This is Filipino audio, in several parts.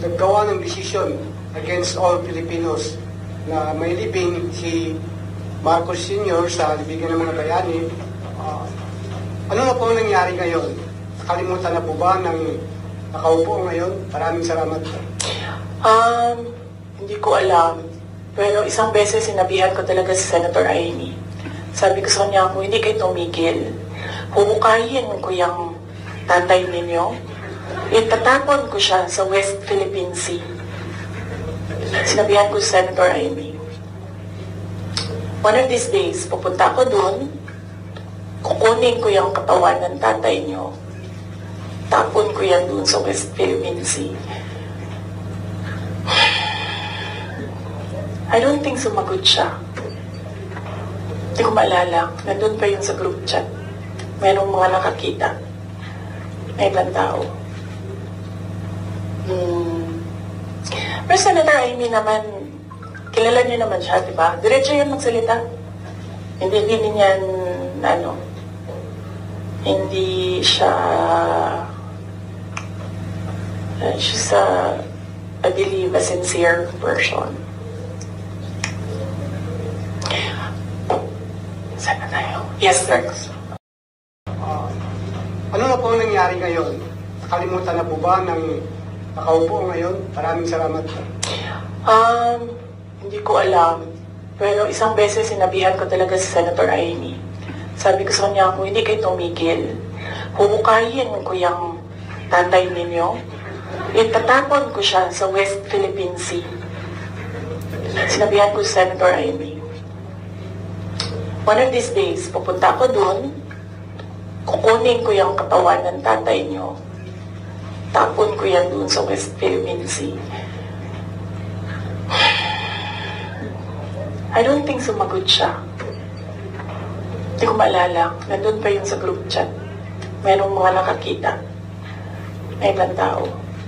naggawa ng desisyon against all Filipinos na may libing si Marcos Sr. sa libigan ng mga bayani. Ano na po nangyari ngayon? Nakalimutan na po ba ng nakaupo ngayon? Maraming salamat po. Hindi ko alam. Pero isang beses sinabihan ko talaga si Senator Amy. Sabi ko sa kanya, kung hindi kayo tumigil, huhukayin ko yung tatay ninyo. Itatapon ko siya sa West Philippine Sea. Sinabihan ko si Senator Amy. One of these days, pupunta ako doon, kukunin ko yung katawan ng tatay niyo, tapon ko yan doon sa West Philippine Sea. I don't think sumagot siya. Hindi ko maalala. Nandun pa yun sa group chat. Merong mga nakakita. May ibang tao. Pero Senator Amy naman, kilala niyo naman siya, di ba? Diretso yun magsalita. Hindi niyan, hindi siya, she's I believe, a sincere person. Saan na tayo? Yes, sir. Ano na po nangyari ngayon? Nakalimutan na po ba ng nakaupo ngayon? Maraming salamat po. Hindi ko alam. Pero isang beses sinabihan ko talaga si Senator Amy. Sabi ko sa kanya, kung hindi kayo tumigil, huhukayin ko yung tatay ninyo. Itatapon ko siya sa West Philippine Sea. Sinabihan ko si Senator Amy. One of these days, pupunta ako doon, kukunin ko yung katawan ng tatay niyo, tapon ko yan doon sa West Philippine Sea. I don't think sumagot siya. Hindi ko maalala. Nandun pa yun sa group chat. Merong mga nakakita. May ibang tao.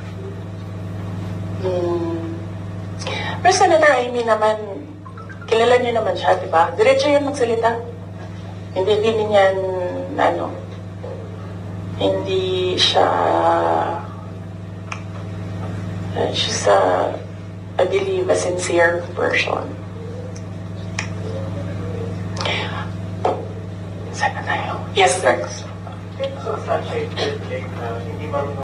Pero Senator Amy naman, kilala niyo naman siya, di ba? Diretso yun magsalita. Hindi niyan, hindi siya, she's I believe, a sincere person. Saan na tayo? Yes, sir. So, such a good thing, hindi marunong